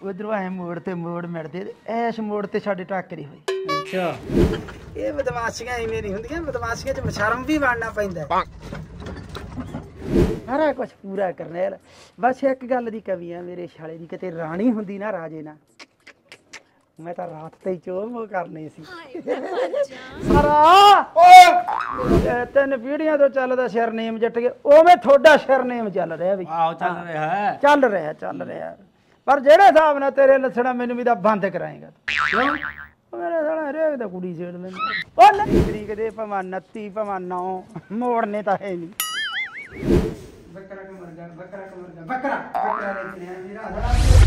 उधरों ऐ मोड़ ते मोड़ मिलते ऐश मोड़ ते साडे टाकरी हुई। अच्छा ये बदमाशियां इवें नहीं होंदियां, बदमाशियां च शर्म भी बनना पैंदा। सारा कुछ पूरा करना यार। बस एक गल दी कमी है मेरे शाले दी, किते राणी हुंदी ना राजे ना, मैं तो रात ते ही चोम करनी सी। सारा तीन पीढ़ियां तो चलदा सरनेम जट के उवें थोड़ा सरनेम चल रहा भी। आओ चल रहा है चल रहा पर जेड़े हिसाब नाल तेरे लसड़ा मैनू भी बंद कराएगा क्यों मेरे साला हरेक दा कुड़ी छेड़ लेंदा। ओ नहीं तरीक दे भावें 29 भावें 9 मोड़ने तो है नहीं। बकरा कमर गा बकरा कमर गा बकरा बकरा रेचने मेरा साला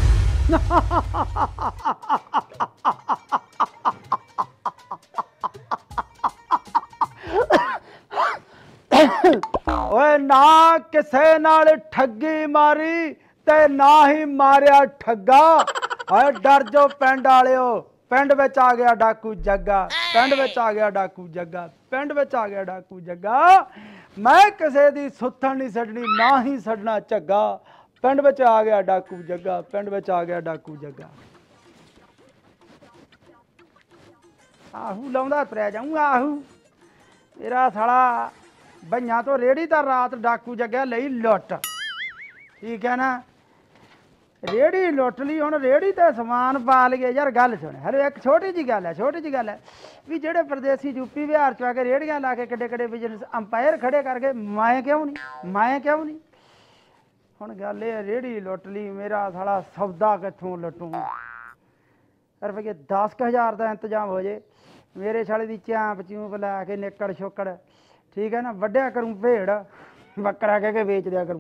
ओए ना किसे नाल ठगी मारी ते ना ही मारिया ठगा। हाय डर जो पिंड वालिओ, पिंड विच आ गया डाकू जग्गा, पिंड विच आ गया डाकू जग्गा, पिंड विच आ गया डाकू जग्गा। मैं किसे दी सुत्थन नहीं छड्डनी ना ही छड्डना झग्गा, पिंड विच आ गया डाकू जग्गा, पिंड विच आ गया डाकू जग्गा। आहू लाउंदा तुरया जाऊं आहू मेरा साला बइयां तो रेड़ी तो रात डाकू जग्गा लई लुट, ठीक है ना। रेड़ी लुट ली हुण रेड़ी ते समान पा लईए। यार गल सुन, हर एक छोटी जी गल है, छोटी जी गल है भी जेड़े परदेसी यूपी बिहार च आके रेड़ियां ला के किड्डे किड्डे बिजनेस अंपायर खड़े करके मैं क्यों नहीं। हुण गल ये रेड़ी लुट ली, मेरा साला सौदा कित्थों लुटूं। रुपये 10,000 का इंतजाम हो जाए, मेरे साले दी चांप चूंप ला के निकड़ छोकड़, ठीक है ना, वड्या करूं भेड़ बकरा कह के बेच दिया करूं।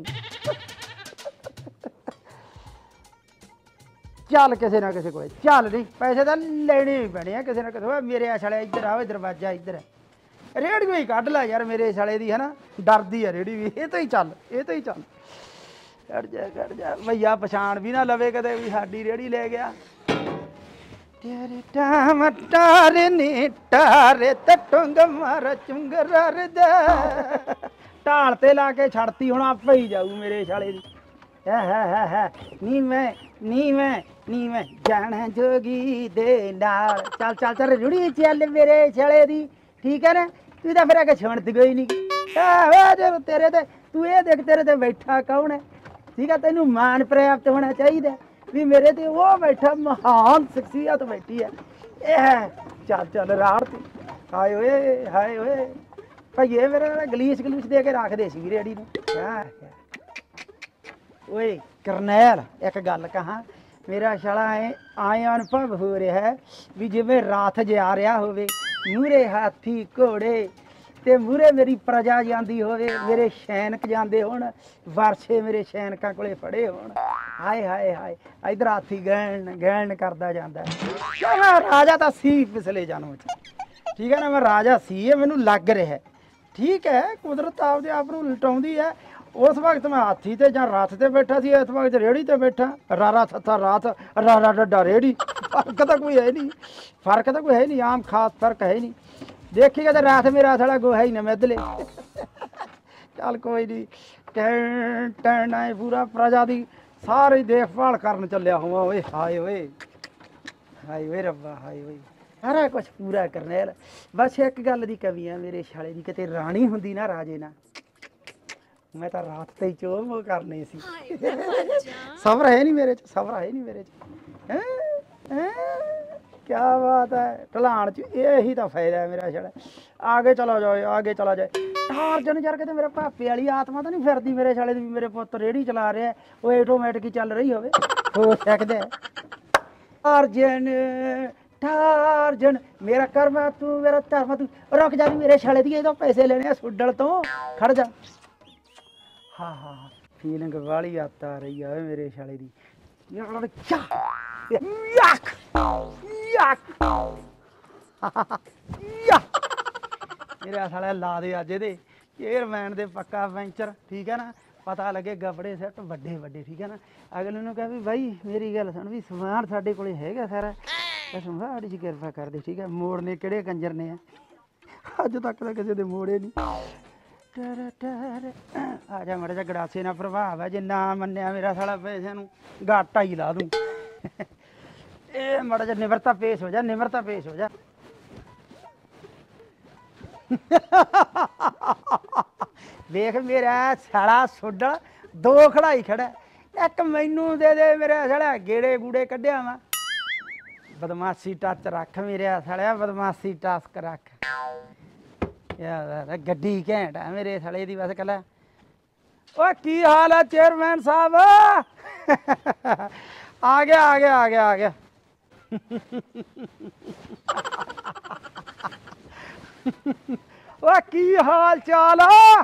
चल किसी ना किसी को चल नहीं, पैसे तो लेने भी पैने किसी ना किसी। मेरे साले इधर आओ, दरवाजा इधर है, रेड़ी ही कढ़ ला यार मेरे साले दी है ना, डरदी है रेड़ी भी। ये तो ही चल, ये तो ही चल कट जा भैया पछाण भी ना लवे कदे भी साडी रेड़ी ले गया। तेरे टमाटर नी टारे टुंग मार चुंगर दे ढाल ते ला के छड़ती हुण आपे ही जाऊ मेरे साले दी। है नी मैं जाना जोगी दे नाल। चल चल चल रुड़ी चल मेरे साले दी, ठीक है ना। तू तो फिर आगे छुणती कोई नहीं तेरे ते, तू ये देख तेरे ते बैठा कौन है, ठीक है। तेनू मान प्राप्त होना चाहिए भी मेरे ते वो बैठा महान शख्सियत बैठी है। चल चल राड़ तू हाय ओए भाइये मेरे गलीस गलूस दे के रख दे सी रेड़ी नूं। ओए करनैल एक गल कहां, मेरा शाला आए अनुभव हो रहा है भी जिवें रात जा रहा होवे, मूहरे हाथी घोड़े ते मूहरे मेरी प्रजा जाती होवे, मेरे सैनक जाते होण, वर्षे मेरे सैनकां कोले फड़े होण। हाय हाय हाय इधर हाथी गैन करता जाता है। मैं राजा तो सी पिछले जन्म च, ठीक है ना, मैं राजा सी है, मैनू लग रहा है, ठीक है। कुदरत आपदे आप नूं लुटाउंदी है। उस वक्त मैं हाथी ते जां रथ ते बैठा सी, इस वक्त रेड़ी ते बैठा। रारा थत्था रात रारा डड्डा रेड़ी, फर्क तो कोई है नहीं, फर्क तो कोई है नहीं, आम खास फर्क है नहीं। देखिएगा तो रात मेरा थोड़ा गोहा ही न मिदले। चल कोई नहीं, टैन आए पूरा प्रजा दी सारी देखभाल करन चलिया हुआ। ओए हाय ओए रब्बा हाय ओए सारा कुछ पूरा करना यार। बस एक गल दी कमी है मेरे शाले दी, किते राणी हुंदी ना राजे ना, मैं तो रात ते ही चोम करनी सी। सब्र है नहीं मेरे च, सब्र है नहीं मेरे च। क्या बात है, ढलान च यही तो फायदा है मेरा शाला। आगे चला जाए, आगे चला जाए। टार्जन यार कहते मेरे भापे वाली आत्मा तो नहीं फिरती मेरे शाले दी, मेरे पुत रेड़ी चला रहा है, वो ऑटोमैटिक ही चल रही हो सकता है। टार्जन मेरा कर्म तू मेरा धर्म तू, रुक जा मेरे शाले दी, तो पैसे लेने सुडल तो खड़ जा। हाँ फीलिंग वाली आता रही है मेरे शाले दी। मेरा साला ला दे अज दे एयरमैन दे पक्का वेंचर, ठीक है ना, पता लगे गपड़े सैट वड्डे वड्डे, ठीक है ना। अगले नूं कह भी भाई मेरी गल सुन भी समान साडे कोले हैगा सारा, माड़ी जी किरपा कर दे, ठीक है। मोड़ने किहड़े कंजर ने अज तक तो किसी दे मोड़े नहीं। आ जा माड़ा जा गड़ासे ना प्रभाव है, जे ना मन्निया मेरा साला पैसे नूं घाटा ही ला दूं। ਇਹ ਮਾੜਾ ਜਿਹਾ ਨਿਮਰਤਾ ਪੇਸ਼ ਹੋ ਜਾ, ਨਿਮਰਤਾ ਪੇਸ਼ ਹੋ ਜਾ। ਵੇਖ ਮੇਰਾ ਸਾਲਾ ਸੋਡਲ ਦੋ ਖੜਾਈ ਖੜਾ, ਇੱਕ ਮੈਨੂੰ ਦੇ ਦੇ ਮੇਰਾ ਸਾਲਾ ਗੇੜੇ ਗੂੜੇ ਕੱਢਿਆ ਵਾ। ਬਦਮਾਸ਼ੀ ਟੱਚ ਰੱਖ ਮੇਰੇ ਸਾਲਿਆ, ਬਦਮਾਸ਼ੀ ਟਾਸਕ ਰੱਖ ਯਾਰ। ਗੱਡੀ ਘੈਂਟ ਆ ਮੇਰੇ ਸਾਲੇ ਦੀ ਬਸ ਕੱਲਾ। ਓ ਕੀ ਹਾਲ ਆ ਚੇਅਰਮੈਨ ਸਾਹਿਬ? ਆ ਗਿਆ ਆ ਗਿਆ ਆ ਗਿਆ ਆ ਗਿਆ। ਓ ਕੀ ਹਾਲ ਚਾਲ ਆ?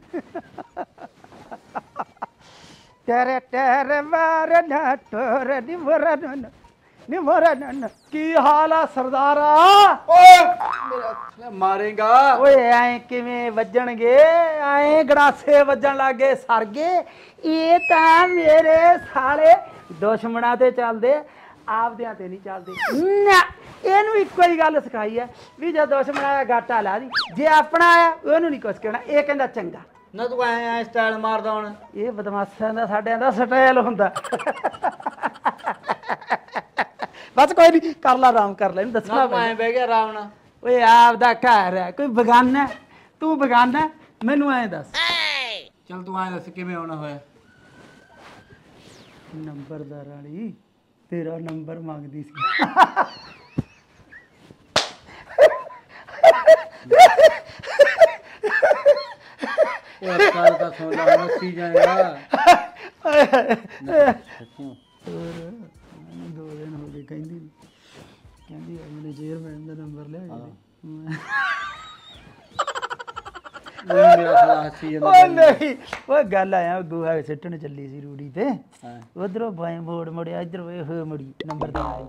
ਤੇਰੇ ਤੇਰੇ ਮਾਰੇ ਨਾ ਟੋਰ ਦੀ ਵਰਨ ਨੀ ਵਰਨ। ਕੀ ਹਾਲ ਆ ਸਰਦਾਰਾ? ਓਏ ਮੇਰਾ ਮਾਰੇਗਾ। ਓਏ ਐ ਕਿਵੇਂ ਵੱਜਣਗੇ? ਐ ਗੜਾਸੇ ਵੱਜਣ ਲੱਗੇ ਸਰਗੇ। ਇਹ ਤਾਂ ਮੇਰੇ ਸਾਲੇ ਦੁਸ਼ਮਣਾਂ ਤੇ ਚੱਲਦੇ, ਆਪਦਿਆਂ ਤੇ ਨਹੀਂ ਚੱਲਦੇ ਨਾ। ਇਹਨੂੰ ਇੱਕੋ ਹੀ ਗੱਲ ਸਿਖਾਈ ਹੈ ਵੀ ਜੇ ਦੁਸ਼ਮਣ ਆਇਆ ਗਾਟਾ ਲਾ ਦੀ, ਜੇ ਆਪਣਾ ਆਇਆ ਉਹਨੂੰ ਨਹੀਂ ਕੁਛ ਕਹਿਣਾ। ਇਹ ਕਹਿੰਦਾ ਚੰਗਾ ਨਾ ਤੂੰ ਐ ਸਟਾਈਲ ਮਾਰਦਾ ਹੁਣ। ਇਹ ਬਦਮਾਸ਼ਾਂ ਦਾ ਸਾਡਿਆਂ ਦਾ ਸਟਾਈਲ ਹੁੰਦਾ। ਬਸ ਕੋਈ ਨਹੀਂ, ਕਰ ਲਾ ਆਰਾਮ ਕਰ ਲੈ, ਇਹਨੂੰ ਦੱਸਣਾ ਐ ਬਹਿ ਗਿਆ ਆਰਾਮ ਨਾਲ। ਓਏ ਆਪਦਾ ਘਰ ਹੈ, ਕੋਈ ਬਗਾਨਾ? ਤੂੰ ਬਗਾਨਾ? ਮੈਨੂੰ ਐਂ ਦੱਸ। ਚੱਲ ਤੂੰ ਐ ਦੱਸ ਕਿਵੇਂ ਆਉਣਾ ਹੋਇਆ? ਨੰਬਰਦਾਰ ਵਾਲੀ ਤੇਰਾ ਨੰਬਰ ਮੰਗਦੀ ਸੀ। ਓਏ ਕੱਲ ਦਾ ਸੁਣ ਲਾ, ਮੱਸੀ ਜਾਏਗਾ। ਹੋਰ 2 ਦਿਨ ਹੋ ਗਏ ਕਹਿੰਦੀ ਆਪਣੇ ਚੇਅਰਮੈਨ ਦਾ ਨੰਬਰ ਲਿਆ। ਮੇਰਾ ਸਾਲਾ ਹੱਸੀ ਜਾਂਦਾ। ਓ ਨਹੀਂ, ਉਹ ਗੱਲ ਆਇਆ ਗੋਹਾ ਸਿੱਟਣ ਚੱਲੀ ਸੀ ਰੂੜੀ ਤੇ, ਉਧਰੋਂ ਬਾਏ ਮੋੜ ਮੁੜਿਆ, ਇੱਧਰ ਵੇ ਹੋਏ ਮੁੜੀ ਨੰਬਰਦਾਰ।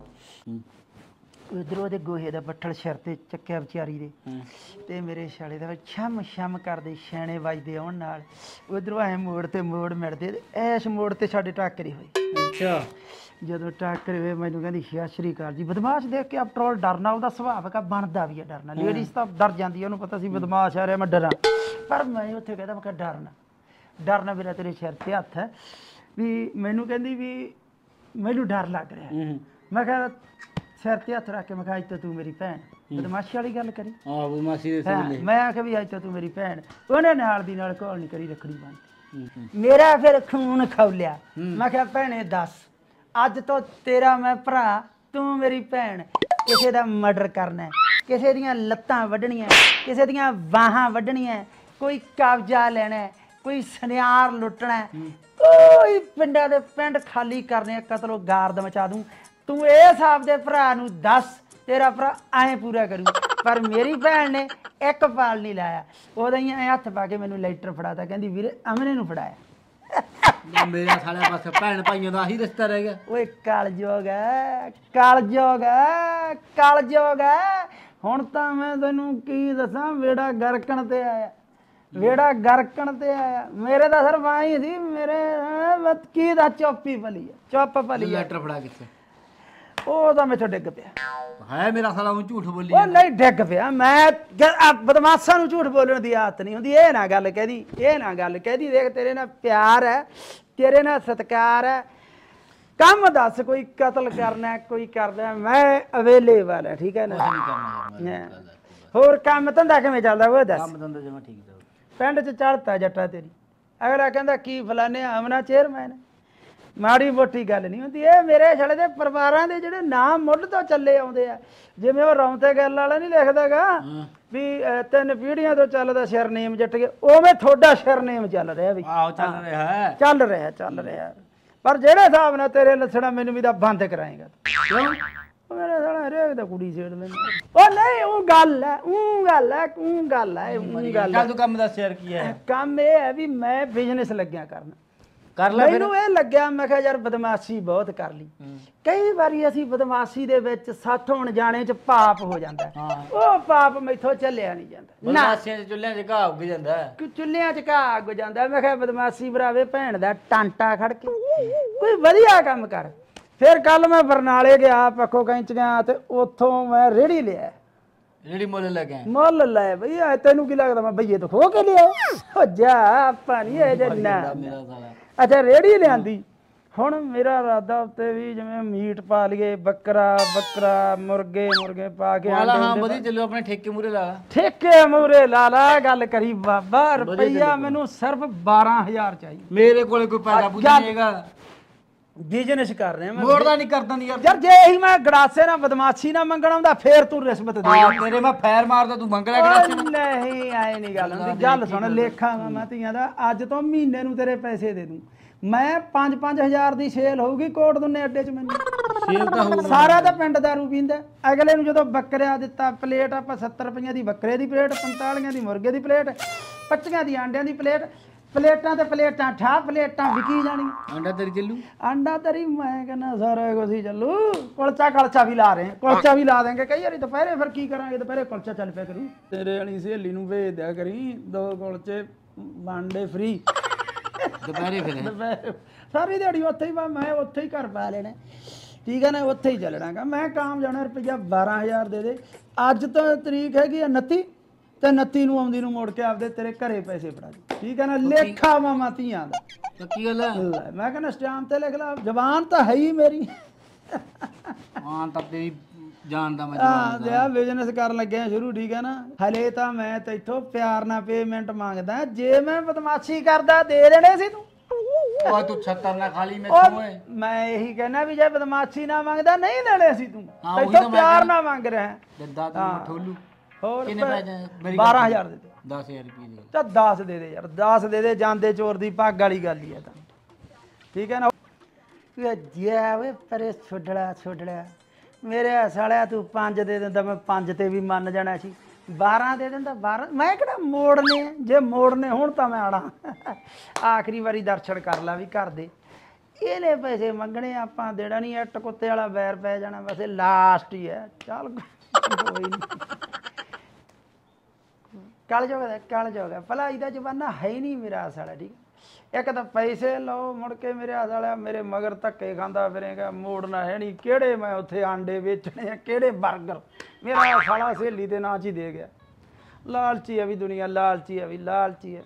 ਉਧਰੋਂ ਉਹਦੇ ਗੋਹੇ ਦਾ ਬੱਠਲ ਸਿਰ ਤੇ ਚੱਕਿਆ ਵਿਚਾਰੀ ਦੇ, ਤੇ ਮੇਰੇ ਛਾਲੇ ਦਾ ਛਮ ਛਮ ਕਰਦੇ ਛੈਣੇ ਵੱਜਦੇ ਆਉਣ ਨਾਲ। ਉਧਰੋਂ ਐ ਮੋੜ ਤੇ ਮੋੜ ਮਿਲਦੇ, ਐਸ ਮੋੜ ਤੇ ਸਾਡੇ ਟੱਕਰੇ ਹੋਏ। ਅੱਛਾ, ਜਦੋਂ ਟੱਕਰੇ ਹੋਏ ਮੈਨੂੰ ਕਹਿੰਦੀ ਸਤਿ ਸ਼੍ਰੀ ਅਕਾਲ ਜੀ। ਬਦਮਾਸ਼ ਦੇਖ ਕੇ ਪੈਟਰੋਲ ਡਰਨਾ ਉਹਦਾ ਸੁਭਾਵਿਕ ਆ, ਬਣਦਾ ਵੀ ਆ ਡਰਨਾ। ਲੇਡੀਜ਼ ਤਾਂ ਡਰ ਜਾਂਦੀ ਆ, ਉਹਨੂੰ ਪਤਾ ਸੀ ਬਦਮਾਸ਼ ਆ ਰਿਹਾ ਮੈਂ ਡਰਾਂ, ਪਰ ਮੈਂ ਉੱਥੇ ਕਹਿੰਦਾ ਮੈਂ ਕਿਹਾ ਡਰਨਾ ਮੇਰਾ ਤੇਰੇ ਸਿਰ ਤੇ ਹੱਥ ਹੈ। ਵੀ ਮੈਨੂੰ ਕਹਿੰਦੀ ਵੀ ਮੈਨੂੰ ਡਰ ਲੱਗ ਰਿਹਾ। ਮੈਂ ਕਿਹਾ ਸਿਰ ਤੇ ਹੱਥ ਰੱਖ ਕੇ ਮੈਂ ਕਿਹਾ ਅੱਜ ਤਾਂ ਤੂੰ ਮੇਰੀ ਭੈਣ। ਬਦਮਾਸ਼ੀ ਵਾਲੀ ਗੱਲ ਕਰੀ। ਹਾਂ ਬਦਮਾਸ਼ੀ ਦੇ ਸਿਰ। ਮੈਂ ਆਖਿਆ ਵੀ ਅੱਜ ਤਾਂ ਤੂੰ ਮੇਰੀ ਭੈਣ। ਉਹਨੇ ਨਾਲ ਦੀ ਨਾਲ ਘੋਲ ਨਹੀਂ ਕਰੀ, ਰੱਖੜੀ ਬੰਨ੍ਹ। ਮੇਰਾ ਫਿਰ ਖੂਨ ਖੌਲਿਆ। ਮੈਂ ਕਿਹਾ ਭੈਣੇ ਦੱਸ, ਅੱਜ ਤੋਂ ਤੇਰਾ ਮੈਂ ਭਰਾ, ਤੂੰ ਮੇਰੀ ਭੈਣ। ਕਿਸੇ ਦਾ ਮਰਡਰ ਕਰਨਾ, ਕਿਸੇ ਦੀਆਂ ਲੱਤਾਂ ਵੱਢਣੀਆਂ, ਕਿਸੇ ਦੀਆਂ ਬਾਹਾਂ ਵੱਢਣੀਆਂ, ਕੋਈ ਕਬਜ਼ਾ ਲੈਣਾ, ਕੋਈ ਸੁਨਿਆਰ ਲੁੱਟਣਾ, ਕੋਈ ਪਿੰਡਾਂ ਦੇ ਪਿੰਡ ਖਾਲੀ ਕਰਨੇ, ਕਤਲੋ ਗਾਰਦ ਮਚਾ ਦੂੰ। ਤੂੰ ਇਹ ਹਿਸਾਬ ਦੇ ਭਰਾ ਨੂੰ ਦੱਸ, ਤੇਰਾ ਭਰਾ ਐਂ ਪੂਰਾ ਕਰੂ। ਪਰ ਮੇਰੀ ਭੈਣ ਨੇ ਇੱਕ ਪਾਲ ਨਹੀਂ ਲਾਇਆ। ਉਹਦਾ ਹੀ ਐਂ ਹੱਥ ਪਾ ਕੇ ਮੈਨੂੰ ਲੈਟਰ ਫੜਾਤਾ, ਕਹਿੰਦੀ ਵੀਰੇ ਅਮਨੇ ਨੂੰ ਫੜਾਇਆ। ਮੇਰਾ ਸਾਲਿਆ ਬਸ ਭੈਣ ਭਾਈਆਂ ਦਾ ਆਹੀ ਰਿਸ਼ਤਾ ਰਹਿ ਗਿਆ। ਓਏ ਕਲਯੁਗ ਹੈ, ਕਲਯੁਗ ਹੈ, ਕਲਯੁਗ ਹੈ। ਹੁਣ ਤਾਂ ਮੈਂ ਤੈਨੂੰ ਕੀ ਦੱਸਾਂ, ਵੇੜਾ ਗਰਕਣ ਤੇ ਆਇਆ, ਵੇੜਾ ਗਰਕਣ ਤੇ ਆਇਆ। ਮੇਰੇ ਤਾਂ ਸਰ ਮਾਈ ਸੀ, ਮੇਰੇ ਕੀ ਦਾ ਚੁੱਪੀ ਭਲੀ ਆ, ਚੁੱਪ ਭਲੀ। ਲੈਟਰ ਫੜਾ ਕਿੱਥੇ? ਉਹ ਤਾਂ ਮੈਥੋਂ ਡਿੱਗ ਪਿਆ ਹੈ। ਮੇਰਾ ਸਾਲਾ ਉਹ ਝੂਠ ਬੋਲੀ। ਉਹ ਨਹੀਂ ਡਿੱਗ ਪਿਆ। ਮੈਂ ਬਦਮਾਸ਼ਾਂ ਨੂੰ ਝੂਠ ਬੋਲਣ ਦੀ ਆਦਤ ਨਹੀਂ ਹੁੰਦੀ। ਇਹ ਨਾ ਗੱਲ ਕਹਦੀ, ਇਹ ਨਾ ਗੱਲ ਕਹਦੀ। ਦੇਖ ਤੇਰੇ ਨਾਲ ਪਿਆਰ ਹੈ, ਤੇਰੇ ਨਾਲ ਸਤਿਕਾਰ ਹੈ। ਕੰਮ ਦੱਸ, ਕੋਈ ਕਤਲ ਕਰਨਾ, ਕੋਈ ਕਰਦਾ, ਮੈਂ ਅਵੇਲੇਬਲ ਹੈ। ਠੀਕ ਹੈ ਨਾ? ਹੋਰ ਕੰਮ ਧੰਦਾ ਕਿਵੇਂ ਚੱਲਦਾ ਉਹ ਦੱਸ। ਕੰਮ ਧੰਦਾ ਜਮਾ ਠੀਕ ਚੱਲਦਾ। ਪਿੰਡ 'ਚ ਚੜ੍ਹਤਾ ਜੱਟਾ ਤੇਰੀ, ਅਗਲਾ ਕਹਿੰਦਾ ਕੀ ਫਲਾਣੇ ਆਮਨਾ ਚੇਅਰਮੈਨ। ਮਾੜੀ ਮੋਟੀ ਗੱਲ ਨਹੀਂ ਹੁੰਦੀ। ਇਹ ਮੇਰੇ ਛੜੇ ਦੇ ਪਰਿਵਾਰਾਂ ਦੇ ਜਿਹੜੇ ਨਾਮ ਮੁੱਢ ਤੋਂ ਚੱਲੇ ਆਉਂਦੇ ਆ। ਜਿਵੇਂ ਉਹ ਰੌਂਤੇ ਗੱਲ ਵਾਲਾ ਨਹੀਂ ਲਿਖਦਾਗਾ ਵੀ 3 ਪੀੜ੍ਹੀਆਂ ਤੋਂ ਚੱਲਦਾ ਸਰਨੇਮ ਜੱਟ ਕੇ, ਉਵੇਂ ਤੁਹਾਡਾ ਸਰਨੇਮ ਚੱਲ ਰਿਹਾ ਵੀ। ਆਹੋ ਚੱਲ ਰਿਹਾ ਹੈ, ਚੱਲ ਰਿਹਾ। ਪਰ ਜਿਹੜੇ ਹਿਸਾਬ ਨਾਲ ਤੇਰੇ ਲੱਛਣਾ ਮੈਨੂੰ ਵੀ ਤਾਂ ਬੰਦ ਕਰਾਏਗਾ। ਕਿਉਂ? ਮੇਰੇ ਸਾਲਾ ਹਰੇਕ ਦਾ ਕੁੜੀ ਛੇੜ ਲੈਂਦਾ। ਉਹ ਨਹੀਂ, ਉਹ ਗੱਲ ਹੈ, ਚੱਲ ਤੂੰ ਕੰਮ ਦੱਸ ਯਾਰ ਕੀ ਹੈ? ਕੰਮ ਇਹ ਹੈ ਵੀ ਮੈਂ ਬਿਜ਼ਨਸ ਲੱਗਿਆ ਕਰਨ। ਕਰ ਲੈ ਫਿਰ। ਮੈਨੂੰ ਇਹ ਲੱਗਿਆ, ਮੈਂ ਕਿਹਾ ਯਾਰ ਬਦਮਾਸ਼ੀ ਬਹੁਤ ਕਰ ਲਈ। ਕਈ ਵਾਰੀ ਅਸੀਂ ਬਦਮਾਸ਼ੀ ਦੇ ਵਿੱਚ ਸੱਥ ਹੋਣ ਜਾਣੇ 'ਚ ਪਾਪ ਹੋ ਜਾਂਦਾ। ਉਹ ਪਾਪ ਮੈਥੋਂ ਚੱਲਿਆ ਨਹੀਂ ਜਾਂਦਾ। ਬਦਮਾਸ਼ੀਆਂ 'ਚ ਚੁੱਲ੍ਹਿਆਂ 'ਚ ਘਾਹ ਉੱਗ ਜਾਂਦਾ, ਚੁੱਲ੍ਹਿਆਂ 'ਚ ਘਾਹ ਉੱਗ ਜਾਂਦਾ। ਮੈਂ ਕਿਹਾ ਬਦਮਾਸ਼ੀ ਭਰਾਵੇ ਭੈਣ ਦਾ ਟਾਂਟਾ ਖੜ ਕੇ ਕੋਈ ਵਧੀਆ ਕੰਮ ਕਰ। ਫਿਰ ਕੱਲ ਮੈਂ ਬਰਨਾਲੇ ਗਿਆ, ਪੱਖੋ ਕੈਂਚ ਗਿਆ, ਤੇ ਉੱਥੋਂ ਮੈਂ ਰੇਹੜੀ ਲਿਆ। ਜਿਹੜੀ ਮੁੱਲ ਲੱਗੇ ਮੁੱਲ ਲੈ ਬਈ। ਤੈਨੂੰ ਕੀ ਲੱਗਦਾ ਮੈਂ ਬਈਏ ਤੋਂ ਖੋ ਕੇ ਲਿਆ? ਉਹ ਜਾ ਆਪਾਂ ਨਹੀਂ ਇਹ ਜੰਨਾ। ਮੇਰਾ ਸਾਲਾ ਅੱਛਾ ਰੇਹੜੀ ਲਿਆਂਦੀ, ਹੁਣ ਮੇਰਾ ਇਰਾਦਾ ਉੱਤੇ ਵੀ ਜਿਵੇਂ ਮੀਟ ਪਾ ਲਈਏ, ਬੱਕਰਾ ਮੁਰਗੇ ਪਾ ਕੇ ਵਾਲਾ ਹਾਂ ਵਧੀਆ ਚੱਲੋ ਆਪਣੇ ਠੇਕੇ ਮੂਰੇ ਲਾ ਲਾ। ਠੇਕੇ ਮੂਰੇ ਲਾ ਲਾ ਗੱਲ ਕਰੀ ਬਾਬਾ। ਰੁਪਈਆ ਮੈਨੂੰ ਸਿਰਫ 12,000 ਚਾਹੀਦਾ। ਮੇਰੇ ਕੋਲੇ ਕੋਈ ਪੈਸਾ ਪੂਜਾ ਨਹੀਂ ਹੈਗਾ। ਬਿਜ਼ਨਸ ਕਰ ਰਿਹਾ ਮੈਂ, ਮੋੜਦਾ ਨਹੀਂ ਕਰਦਾ ਨਹੀਂ ਯਾਰ ਜੇ ਇਹੀ ਮੈਂ ਗੜਾਸੇ ਨਾਲ ਬਦਮਾਸ਼ੀ ਨਾ ਮੰਗਣ ਆਉਂਦਾ ਫੇਰ ਤੂੰ ਰਿਸ਼ਵਤ ਦੇ ਤੇਰੇ ਮੈਂ ਫੈਰ ਮਾਰਦਾ ਤੂੰ ਮੰਗ ਲੈ ਗੜਾਸੇ ਨਾਲ। ਨਹੀਂ ਆਏ ਨਹੀਂ ਗੱਲ ਹੁੰਦੀ। ਗੱਲ ਸੁਣ, ਲੇਖਾ ਮੈਂ ਧੀਆਂ ਦਾ ਅੱਜ ਤੋਂ ਮਹੀਨੇ ਨੂੰ ਤੇਰੇ ਪੈਸੇ ਦੇ ਦੂੰ ਮੈਂ। 5-5 ਦੀ ਸੇਲ ਹੋਊਗੀ ਕੋਟ ਦੁੰਨੇ ਅੱਡੇ 'ਚ ਮੈਨੂੰ। ਸੇਲ ਤਾਂ ਹੋਊ ਸਾਰਾ ਤਾਂ ਪਿੰਡ ਦਾਰੂ ਪੀਂਦਾ। ਅਗਲੇ ਨੂੰ ਜਦੋਂ ਬੱਕਰਿਆ ਦਿੱਤਾ ਪਲੇਟ, ਆਪਾਂ 70 ਰੁਪਈਆਂ ਦੀ ਬੱਕਰੇ ਦੀ ਪਲੇਟ, 45 ਦੀ ਮੁਰਗੇ ਦੀ ਪਲੇਟ, 25 ਦੀ ਆਂਡਿਆਂ ਦੀ ਪਲੇਟ, ਪਲੇਟਾਂ ਤੇ ਪਲੇਟਾਂ ਠਾ ਪਲੇਟਾਂ ਵਿਕੀ ਜਾਣੀਆਂ। ਆਂਡਾ ਤੇਰੀ ਚੱਲੂ, ਆਂਡਾ ਤੇਰੀ ਮੈਂ ਕਹਿੰਦਾ ਸਾਰਾ ਕੁਝ ਹੀ ਚੱਲੂ। ਕੁਲਚਾ ਵੀ ਲਾ ਰਹੇ, ਕੁਲਚਾ ਵੀ ਲਾ ਦੇਂਗੇ ਕਈ ਵਾਰੀ। ਦੁਪਹਿਰੇ ਫਿਰ ਕੀ ਕਰਾਂਗੇ, ਦੁਪਹਿਰੇ ਕੁਲਚਾ ਚੱਲ ਪਿਆ ਕਰੂ। ਤੇਰੇ ਵਾਲੀ ਸਹੇਲੀ ਨੂੰ ਭੇਜ ਦਿਆ ਕਰੀ 2 ਕੁਲਚੇ ਬਾਂਡੇ ਫ੍ਰੀ ਦੁਪਹਿਰੇ ਫਿਰ ਸਾਰੀ ਦਿਹਾੜੀ ਉੱਥੇ ਹੀ ਮੈਂ ਉੱਥੇ ਹੀ ਘਰ ਪਾ ਲੈਣਾ। ਠੀਕ ਹੈ ਨਾ, ਉੱਥੇ ਹੀ ਚੱਲਣਾਗਾ ਮੈਂ। ਕਾਮ ਜਾਣਾ ਰੁਪਈਆ 12,000 ਦੇ। ਅੱਜ ਤਾਂ ਤਰੀਕ ਹੈਗੀ 29 ਤੇ 29 ਨੂੰ ਆਉਂਦੀ ਨੂੰ ਮੋੜ ਕੇ ਆਪਦੇ ਤੇਰੇ ਘਰੇ ਪੈਸੇ ਫੜਾ ਦੇ। ਠੀਕ ਹੈ ਨਾ, ਲੇਖਾ ਮਾਮਾ ਧੀਆਂ ਦਾ। ਪੱਕੀ ਗੱਲ ਹੈ। ਮੈਂ ਕਹਿੰਦਾ ਸਟੈਂਪ ਤੇ ਲਿਖ ਲਾ। ਜ਼ਬਾਨ ਤਾਂ ਹੈ ਹੀ ਮੇਰੀ। ਹਾਂ ਤਾਂ ਤੇਰੀ ਜਾਣ ਦਾ ਮੈਂ ਹਾਂ ਬਿਜ਼ਨਸ ਕਰਨ ਲੱਗਿਆ ਸ਼ੁਰੂ। ਠੀਕ ਹੈ ਨਾ, ਹਲੇ ਤਾਂ ਮੈਂ ਤੈਥੋਂ ਪਿਆਰ ਨਾਲ ਪੇਮੈਂਟ ਮੰਗਦਾ। ਜੇ ਮੈਂ ਬਦਮਾਸ਼ੀ ਕਰਦਾ ਦੇ ਦੇਣੇ ਸੀ ਤੂੰ। ਉਹ ਤੂੰ 76 ਨਾ ਖਾਲੀ ਮੈਂ ਮੈਂ ਇਹੀ ਕਹਿਣਾ ਵੀ ਜੇ ਬਦਮਾਸ਼ੀ ਨਾ ਮੰਗਦਾ ਨਹੀਂ ਦੇਣੇ ਸੀ ਤੂੰ। ਤੈਥੋਂ ਪਿਆਰ ਨਾਲ ਮੰਗ ਰਿਹਾ। ਦੱਦਾ ਤੂੰ ਠੋਲੂ ਹੋਰ ਕਿੰਨੇ ਪੈਸੇ? 12,000 ਦੇ ਦੇ। 10,000 ਰੁਪਏ ਦੇ ਤਾਂ 10 ਦੇ ਦੇ ਯਾਰ, 10 ਦੇ ਦੇ। ਜਾਂਦੇ ਚੋਰ ਦੀ ਪੱਗ ਵਾਲੀ ਗੱਲ ਹੀ ਹੈ ਤਾਂ। ਠੀਕ ਹੈ ਨਾ। ਜੇ ਵੇ ਪਰੇ ਛੋੜੜਾ ਮੇਰੇ ਸਾਲਿਆ ਤੂੰ 5 ਦੇ ਦਿੰਦਾ ਮੈਂ 5 ਤੇ ਵੀ ਮੰਨ ਜਾਣਾ ਸੀ। 12 ਦੇ ਦਿੰਦਾ 12। ਮੈਂ ਕਿਹੜਾ ਮੋੜਨੇ, ਜੇ ਮੋੜਨੇ ਹੁਣ ਤਾਂ ਮੈਂ ਆਣਾ ਆਖਰੀ ਵਾਰੀ ਦਰਸ਼ਨ ਕਰ ਲਾ ਵੀ ਘਰ ਦੇ। ਇਹਨੇ ਪੈਸੇ ਮੰਗਣੇ ਆਪਾਂ ਦੇਣਾ ਨਹੀਂ। ਇੱਟ ਕੁੱਤੇ ਵਾਲਾ ਵੈਰ ਪੈ ਜਾਣਾ। ਵੈਸੇ ਲਾਸਟ ਹੀ ਹੈ। ਚੱਲ ਕੋਈ ਨਹੀਂ। ਕਲ ਜੋਗਾ ਭਲਾਈ ਦਾ ਜ਼ਮਾਨਾ ਹੈ ਹੀ ਨਹੀਂ ਮੇਰਾ ਸਾਲਾ। ਠੀਕ, ਇੱਕ ਤਾਂ ਪੈਸੇ ਲਓ ਮੁੜ ਕੇ ਮੇਰੇ ਸਾਲਿਆ ਮੇਰੇ ਮਗਰ ਧੱਕੇ ਖਾਂਦਾ ਫਿਰੇਗਾ। ਮੋੜਨਾ ਹੈ ਨਹੀਂ। ਕਿਹੜੇ ਮੈਂ ਉੱਥੇ ਆਂਡੇ ਵੇਚਣੇ ਆ, ਕਿਹੜੇ ਬਰਗਰ। ਮੇਰਾ ਸਾਲਾ ਸਹੇਲੀ ਦੇ ਨਾਂ 'ਚ ਹੀ ਦੇ ਗਿਆ। ਲਾਲਚੀ ਹੈ ਵੀ ਦੁਨੀਆ, ਲਾਲਚੀ ਹੈ ਵੀ ਲਾਲਚੀ ਹੈ।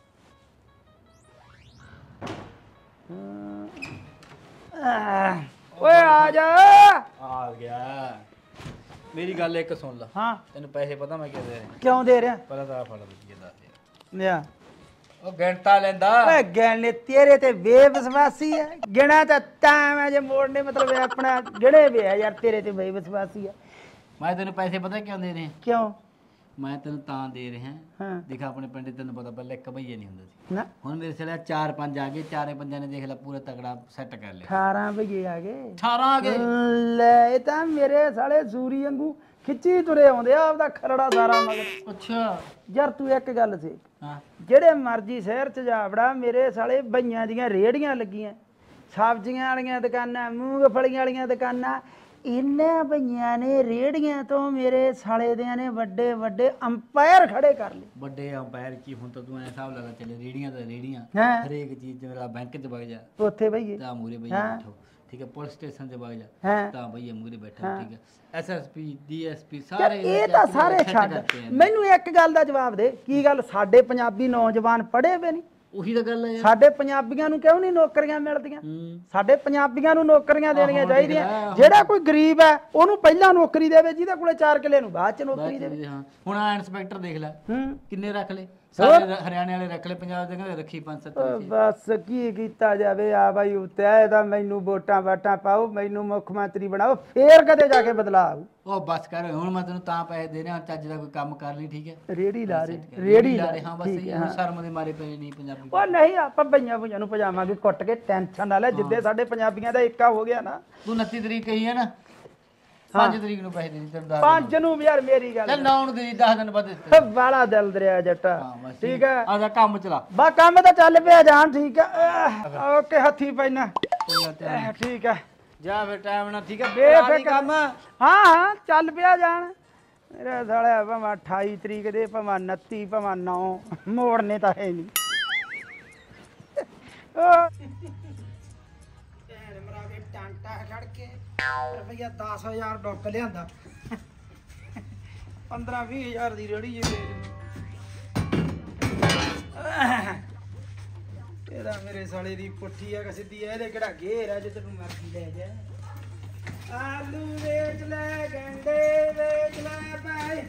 ਓਏ ਆ ਜਾ। ਆ ਗਿਆ। ਮੇਰੀ ਗੱਲ ਇੱਕ ਸੁਣ ਲਾ। ਹਾਂ ਤੈਨੂੰ ਪੈਸੇ ਪਤਾ ਮੈਂ ਕਿਉਂ ਦੇ ਰਿਹਾ? ਕਿਉਂ ਦੇ ਰਿਹਾ? ਪਹਿਲਾਂ ਤਾਂ ਫੜ ਲਈ ਦੱਸ ਲਿਆ। ਉਹ ਗਿਣਤਾ ਲੈਂਦਾ। ਓਏ ਗਿਣਨੇ ਤੇਰੇ ਤੇ ਬੇਵਿਸ਼ਵਾਸੀ ਹੈ। ਗਿਣਾ ਤਾਂ ਟਾਈਮ ਹੈ ਜੇ ਮੋੜਨੇ ਮਤਲਬ ਆਪਣਾ ਗਿਣੇ ਵੇ ਆ ਯਾਰ। ਤੇਰੇ ਤੇ ਬੇਵਿਸ਼ਵਾਸੀ ਹੈ। ਮੈਂ ਤੈਨੂੰ ਪੈਸੇ ਪਤਾ ਕਿਉਂ ਦੇ ਰਿਹਾ? ਕਿਉਂ? ਮੈਂ ਤੈਨੂੰ ਤਾਂ ਦੇ ਰਿਹਾ ਹਾਂ ਦੇਖ ਆਪਣੇ ਪਿੰਡ ਤੈਨੂੰ ਪਤਾ ਪਹਿਲਾਂ ਇੱਕ ਭਈਏ ਨਹੀਂ ਹੁੰਦਾ ਸੀ ਨਾ। ਹੁਣ ਮੇਰੇ ਸਿਰ 4-5 ਆ ਗਏ। 4-5 ਨੇ ਦੇਖ ਲੈ ਪੂਰਾ ਤਗੜਾ ਸੈੱਟ ਕਰ ਲਿਆ। 18 ਵਜੇ ਆ ਗਏ। 18 ਆ ਗਏ ਲੈ ਇਹ ਤਾਂ ਮੇਰੇ ਸਾਲੇ ਸੂਰੀ ਵਾਂਗੂ ਖਿੱਚੀ ਤੁਰੇ ਆਉਂਦੇ ਆ ਆਪਦਾ ਖਰੜਾ ਸਾਰਾ ਮਗਰ। ਅੱਛਾ ਯਾਰ ਤੂੰ ਇੱਕ ਗੱਲ ਸੀ, ਹਾਂ ਜਿਹੜੇ ਮਰਜੀ ਸ਼ਹਿਰ ਚ ਜਾ ਵੜਾ ਮੇਰੇ ਸਾਲੇ ਬਈਆਂ ਦੀਆਂ ਰੇੜੀਆਂ ਲੱਗੀਆਂ, ਸਬਜ਼ੀਆਂ ਵਾਲੀਆਂ ਦੁਕਾਨਾਂ, ਮੂੰਗਫਲੀਆਂ ਵਾਲੀਆਂ ਦੁਕਾਨਾਂ। ਇਹਨਾਂ ਬਈਆਂ ਨੇ ਰੇੜੀਆਂ ਤੋਂ ਮੇਰੇ ਸਾਲੇ ਦਿਆਂ ਨੇ ਵੱਡੇ ਵੱਡੇ ਅੰਪਾਇਰ ਖੜੇ ਕਰ ਲਏ। ਵੱਡੇ ਅੰਪਾਇਰ ਕੀ ਹੁਣ ਤਾਂ ਤੂੰ ਐ ਹਿਸਾਬ ਲਾ ਚੱਲੇ। ਰੇੜੀਆਂ ਤਾਂ ਰੇੜੀਆਂ, ਹਾਂ ਹਰੇਕ ਚੀਜ਼ ਮੇਰਾ ਬੈਂਕ 'ਚ ਵਗ ਜਾ ਉੱਥੇ ਬਈਏ ਤਾਂ ਮੂਰੇ ਬਈਆ ਬੈਠੋ। ਠੀਕ ਹੈ, ਪੁਲਿਸ ਸਟੇਸ਼ਨ 'ਚ ਵਗ ਜਾ ਹਾਂ ਤਾਂ ਬਈਆ ਮੂਰੇ ਬੈਠਾ। ਠੀਕ ਹੈ, ਐਸਐਸਪੀ ਡੀਐਸਪੀ ਯਾਰ ਸਾਰੇ ਇਹ ਤਾਂ ਸਾਰੇ ਛੱਡ। ਮੈਨੂੰ ਇੱਕ ਗੱਲ ਦਾ ਜਵਾਬ ਦੇ, ਕੀ ਗੱਲ ਸਾਡੇ ਪੰਜਾਬੀ ਨੌਜਵਾਨ ਪੜ੍ਹੇ ਵੇ ਨਹੀਂ? ਉਹੀ ਤਾਂ ਗੱਲ ਹੈ ਯਾਰ। ਸਾਡੇ ਪੰਜਾਬੀਆਂ ਨੂੰ ਕਿਉਂ ਨਹੀਂ ਨੌਕਰੀਆਂ ਮਿਲਦੀਆਂ? ਹੂੰ ਸਾਡੇ ਪੰਜਾਬੀਆਂ ਨੂੰ ਨੌਕਰੀਆਂ ਦੇਣੀਆਂ ਚਾਹੀਦੀਆਂ। ਜਿਹੜਾ ਕੋਈ ਗਰੀਬ ਹੈ ਉਹਨੂੰ ਪਹਿਲਾਂ ਨੌਕਰੀ ਦੇਵੇ, ਜਿਹਦੇ ਕੋਲੇ 4 ਕਿੱਲੇ ਨੂੰ ਬਾਅਦ ਚ ਨੌਕਰੀ ਦੇਵੇ। ਹਾਂ ਹੁਣ ਆ ਇੰਸਪੈਕਟਰ ਦੇਖ ਲੈ ਕਿੰਨੇ ਰੱਖ ਲਏ। ਸਾਰੇ ਹਰਿਆਣੇ ਵਾਲੇ ਰੱਖ ਲਏ, ਪੰਜਾਬ ਦੇ ਕਹਿੰਦੇ ਰੱਖੀ 5-7। ਬਸ ਕੀ ਕੀਤਾ ਜਾਵੇ। ਆ ਬਾਈ ਉੱਤੇ ਆਏ ਤਾਂ ਮੈਨੂੰ ਵੋਟਾਂ ਵਾਟਾਂ ਪਾਓ, ਮੈਨੂੰ ਮੁੱਖ ਮੰਤਰੀ ਬਣਾਓ, ਫੇਰ ਕਦੇ ਜਾ ਕੇ ਬਦਲਾਅ ਆਊ। ਉਹ ਬਸ ਕਰ ਹੁਣ ਮੈਂ ਤੈਨੂੰ ਤਾਂ ਪੈਸੇ ਦੇ ਰਿਹਾ ਚੱਜ ਦਾ ਕੋਈ ਕੰਮ ਕਰ ਲਈ। ਠੀਕ ਹੈ, ਰੇੜੀ ਲਾ ਰਹੇ, ਰੇੜੀ ਲਾ ਰਹੇ। ਹਾਂ ਬਸ ਇਹ ਸ਼ਰਮ ਦੇ ਮਾਰੇ ਪਏ ਨਹੀਂ ਪੰਜਾਬੀ। ਉਹ ਨਹੀਂ ਆਪਾਂ ਬਈਆਂ ਬਈਆਂ ਨੂੰ ਪਜਾਵਾਂਗੇ ਕੁੱਟ ਕੇ। ਟੈਨਸ਼ਨ ਨਾ ਲੈ, ਜਿੱਦੇ ਸਾਡੇ ਪੰਜਾਬੀਆਂ ਦਾ ਏਕਾ ਹੋ ਗਿਆ ਨਾ। ਤੂੰ 29 ਤਰੀਕ ਕਹੀ ਹੈ ਨਾ, 5 ਤਰੀਕ ਨੂੰ ਪੈਸੇ ਦੇ ਤੈਨੂੰ 10 5 ਨੂੰ ਵੀ ਯਾਰ ਮੇਰੀ ਗੱਲ ਚੱਲ 9 ਨੂੰ ਦੇ 10 ਦਿਨ ਬਾਅਦ ਦਿੱਤੇ। ਬਾਲਾ ਦਿਲ ਦਰਿਆ ਜੱਟਾ। ਠੀਕ ਹੈ, ਆਦਾ ਕੰਮ ਚਲਾ ਬਾ ਕੰਮ ਤਾਂ ਚੱਲ ਪਿਆ ਜਾਣ। ਠੀਕ ਹੈ ਓਕੇ, ਹੱਥੀ ਪੈਣਾ। ਠੀਕ ਹੈ ਜਾ ਫਿਰ ਟਾਈਮ ਨਾਲ। ਠੀਕ ਹੈ ਬੇਫਿਕਰ ਕੰਮ। ਹਾਂ ਹਾਂ ਚੱਲ ਪਿਆ ਜਾਣ। ਮੇਰਾ ਸਾਲਿਆ ਭਾਵੇਂ 28 ਤਰੀਕ ਦੇ, ਭਾਵੇਂ 29, ਭਾਵੇਂ 9, ਮੋੜਨੇ ਤਾਂ ਹੈ ਨਹੀਂ। ਟਾਂਟਾ ਖੜ ਕੇ ਰੁਪਈਆ 10,000 ਡੁੱਕ ਲਿਆਂਦਾ। 15-20,000 ਦੀ ਰੇੜੀ ਜੇ ਇਹਦਾ ਮੇਰੇ ਸਾਲੇ ਦੀ ਪੁੱਠੀ ਆ ਕਿ ਸਿੱਧੀ ਆ, ਇਹਦੇ ਕਿਹੜਾ ਘੇਰ ਆ ਜਿੱਧਰ ਨੂੰ ਮਰਜ਼ੀ ਲੈ ਜਾ। ਆਲੂ ਵੇਚ ਲੈ, ਗੰਡੇ ਵੇਚ ਲੈ ਭਾਈ।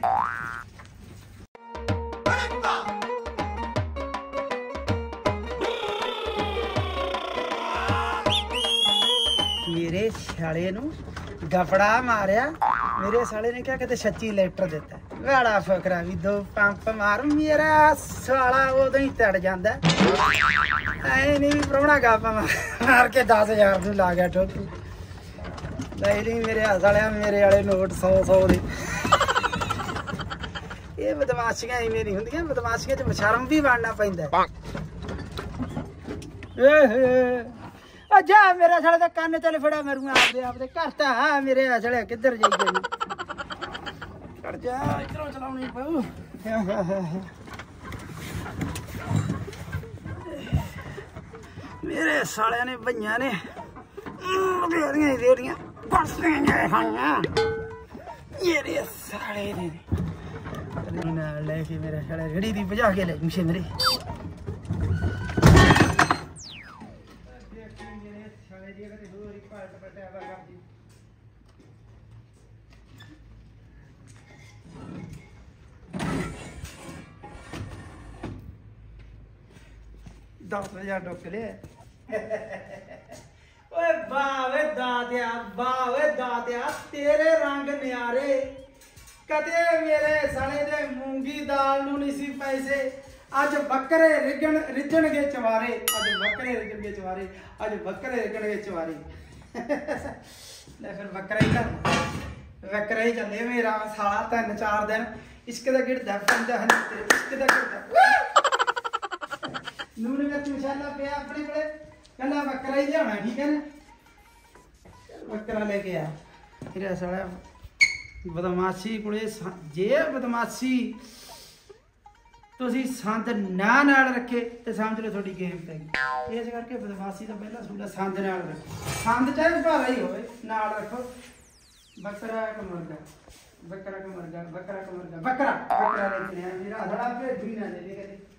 ਮੇਰੇ ਸਾਲੇ ਨੂੰ ਗਫੜਾ ਮਾਰਿਆ, ਮੇਰੇ ਸਾਲੇ ਨੇ ਕਿਹਾ ਕਿਤੇ 36 ਲੀਟਰ ਦਿੱਤਾ। ਬੜਾ ਫਕਰਾ ਵੀ 2 ਪੰਪ ਮਾਰ, ਮੇਰਾ ਸਾਲਾ ਉਦੋਂ ਹੀ ਤੜ ਜਾਂਦਾ। ਐ ਨਹੀਂ ਪ੍ਰਾਹੁਣਾ ਗੱਪਾ ਮਾਰ ਕੇ 10,000 ਨੂੰ ਲਾ ਗਿਆ ਠੋਕੀ। ਨਹੀਂ ਮੇਰੇ ਸਾਲਿਆ, ਮੇਰੇ ਵਾਲੇ ਨੋਟ 100 ਦੇ। ਇਹ ਬਦਮਾਸ਼ੀਆਂ ਇਵੇਂ ਨਹੀਂ ਹੁੰਦੀਆਂ, ਬਦਮਾਸ਼ੀਆਂ 'ਚ ਸ਼ਰਮ ਵੀ ਬਣਨਾ ਪੈਂਦਾ। ਜਾ ਮੇਰੇ ਸਾਲੇ ਦਾ ਕੰਨ ਚੱਲ ਫੜਾ ਮਰੂ ਆਪਦੇ ਘਰ ਤਾਂ ਆ। ਮੇਰੇ ਸਾਲੇ ਕਿੱਧਰ ਜਾਈਏ ਨੂੰ ਕਰ ਜਾ, ਇਧਰੋਂ ਚਲਾਉਣੀ ਪਊ। ਮੇਰੇ ਸਾਲਿਆਂ ਨੇ ਭਈਆਂ ਨੇ ਰੇੜੀਆਂ ਬਰਸੀਆਂ ਖਾਈਆਂ। ਮੇਰੇ ਸਾਲੇ ਨੇ ਨਾਲ ਲੈ ਕੇ ਮੇਰੇ ਸਾਲੇ ਰੇੜੀ ਦੀ ਭਜਾ ਕੇ ਲੈ ਮੁਸ਼ੇ ਮੇਰੇ। $10,000 ਡੁੱਕ ਲਿਆ। ਓਏ ਵਾਹ ਵੇ ਦਾਤਿਆ, ਵਾਹ ਵੇ ਦਾਤਿਆ, ਤੇਰੇ ਰੰਗ ਨਿਆਰੇ। ਕਦੇ ਮੇਰੇ ਸਾਲੇ ਦੇ ਮੂੰਗੀ ਦਾਲ ਨੂੰ ਨਹੀਂ ਸੀ ਪੈਸੇ, ਅੱਜ ਬੱਕਰੇ ਰਿੱਝਣਗੇ ਚਵਾਰੇ। ਅੱਜ ਬੱਕਰੇ ਰਿੱਝਣਗੇ ਚਵਾਰੇ, ਅੱਜ ਬੱਕਰੇ ਰਿੱਝਣਗੇ ਚਵਾਰੇ। ਲੈ ਫਿਰ ਬੱਕਰਾ ਹੀ ਚੱਲੇ ਮੇਰਾ ਸਾਲਾ। 3-4 ਦਿਨ ਇਸ਼ਕ ਦਾ ਗਿਰਦਾ ਪੈਂਦਾ ਹੈ, ਤੇਰੇ ਇਸ਼ਕ ਦਾ ਗਿਰਦਾ। ਨੂਨ ਵਿੱਚ ਮਸਾਲਾ ਪਿਆ ਆਪਣੇ ਕੋਲੇ, ਕੱਲਾ ਬੱਕਰਾ ਹੀ ਲਿਆਉਣਾ, ਠੀਕ ਹੈ ਨਾ। ਬੱਕਰਾ ਲੈ ਕੇ ਆ। ਮੇਰਾ ਸਾਲਾ ਬਦਮਾਸ਼ੀ ਕੋਲੇ ਜੇ ਬਦਮਾਸ਼ੀ ਤੁਸੀਂ ਸੰਦ ਨਾ ਨਾਲ ਰੱਖੇ ਤੇ ਸਮਝ ਲਓ ਤੁਹਾਡੀ ਗੇਮ ਪੈ ਗਈ। ਇਸ ਕਰਕੇ ਬਦਮਾਸ਼ੀ ਦਾ ਪਹਿਲਾ ਸੂਲਾ ਸੰਦ ਨਾਲ ਰੱਖੋ। ਸੰਦ ਚਾਹੇ ਭਾਰਾ ਹੀ ਹੋਵੇ ਨਾਲ ਰੱਖੋ। ਬੱਕਰਾ ਕਿ ਮੁਰਗਾ, ਬੱਕਰਾ ਕਿ ਮੁਰਗਾ, ਬੱਕਰਾ ਕਿ ਮੁਰਗਾ, ਬੱਕਰਾ ਲੈ ਕੇ ਆਇਆ। ਮੇਰਾ ਸਾਲਾ ਭੇਜੂ ਹੀ ਨਾ ਦੇ ਕਦੇ।